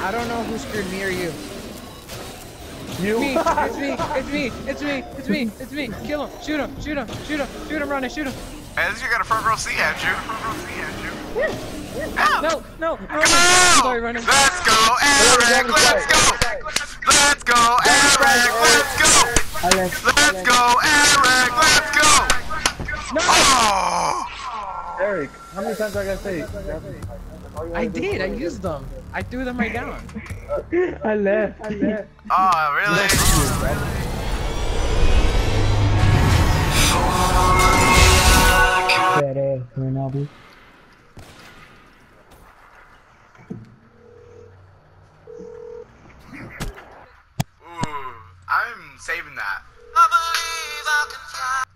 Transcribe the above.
I don't know who screwed me or you. You. Me. It's me. It's me. It's me. It's me. It's me. Kill him. Shoot him. Shoot him. Shoot him. Shoot him. Run it. Shoot him. Hey, at least you got a front row seat, Andrew. Front row seat, Andrew. No. No. Come Run. on! Sorry, running. Let's go, Eric. Let's go. Let's go, Eric. Let's go. Let's go, Eric. Let's go. No. Oh! Eric, how many times I gotta say? I did. I used them. I threw them right down. I left. Oh, really? Badass, Ronaldo. Ooh, I'm saving that. I believe I can fly.